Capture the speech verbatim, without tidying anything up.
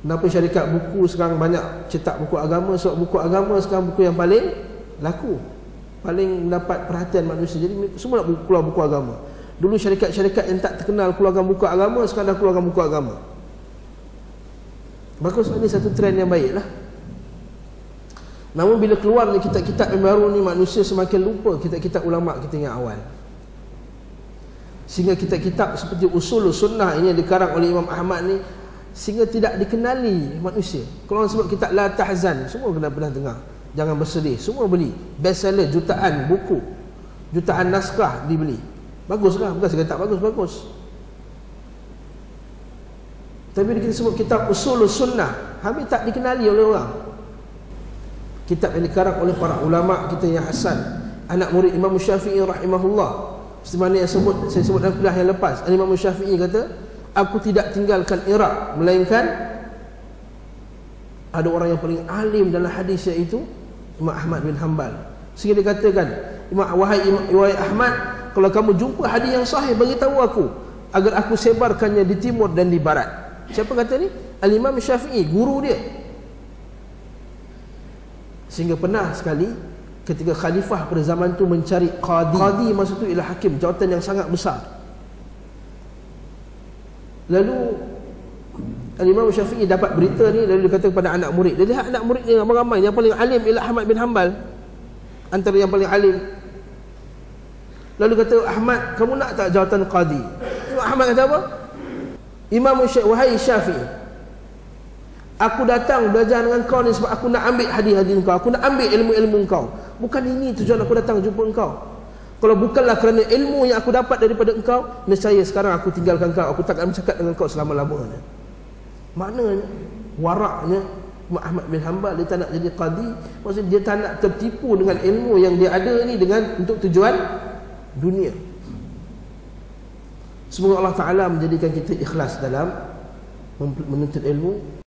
Kenapa syarikat buku sekarang banyak cetak buku agama? Sebab buku agama sekarang buku yang paling laku, paling mendapat perhatian manusia. Jadi semua nak keluar buku agama. Dulu syarikat-syarikat yang tak terkenal keluarkan buku agama, sekarang dah keluarkan buku agama. Bagus, ini satu trend yang baik lah. Namun bila keluar ni kitab-kitab yang baru ni, manusia semakin lupa kitab-kitab ulama' kita yang awal. Sehingga kitab-kitab seperti Usul Sunnah ini yang dikarang oleh Imam Ahmad ni, sehingga tidak dikenali manusia. Kalau orang sebut kitab La Tahzan, semua kena pernah dengar. Jangan bersedih, semua beli. Bestseller, jutaan buku, jutaan naskah dibeli. Baguslah, bukan saya tak bagus, bagus. Tapi kita sebut kitab Usul Sunnah, hampir tak dikenali oleh orang. Kitab yang dikarang oleh para ulama kita yang Hasan, anak murid Imam Syafi'i rahimahullah. Seperti mana yang sebut, saya sebut dalam kuliah yang lepas, Imam Syafi'i kata, aku tidak tinggalkan Iraq melainkan ada orang yang paling alim dalam hadis, iaitu Imam Ahmad bin Hanbal. Sehingga dia katakan, Imam, wahai Imam wahai Ahmad, kalau kamu jumpa hadis yang sahih, bagi tahu aku agar aku sebarkannya di timur dan di barat. Siapa kata ni? Al-Imam Syafi'i, guru dia. Sehingga pernah sekali ketika khalifah pada zaman tu mencari qadi. Qadi masa tu ialah hakim, jawatan yang sangat besar. Lalu Al-Imam Syafi'i dapat berita ni, lalu dia kata kepada anak murid. Dia lihat anak murid dia ramai-ramai, yang paling alim ialah Ahmad bin Hanbal, antara yang paling alim. Lalu kata, Ahmad, kamu nak tak jawatan qadi? Imam Ahmad kata apa? Imam Syafi'i, wahai Syafi'i, aku datang belajar dengan kau ni sebab aku nak ambil hadis-hadis kau, aku nak ambil ilmu-ilmu kau. Bukan ini tujuan aku datang jumpa engkau. Kalau bukanlah kerana ilmu yang aku dapat daripada engkau, nescaya sekarang aku tinggalkan kau, aku takkan bercakap dengan kau selama-lamanya. Maknanya, waraknya Ahmad bin Hanbal, dia tak nak jadi qadi. Maksudnya dia tak nak tertipu dengan ilmu yang dia ada ni dengan untuk tujuan dunia. Semoga Allah Ta'ala menjadikan kita ikhlas dalam menuntut ilmu.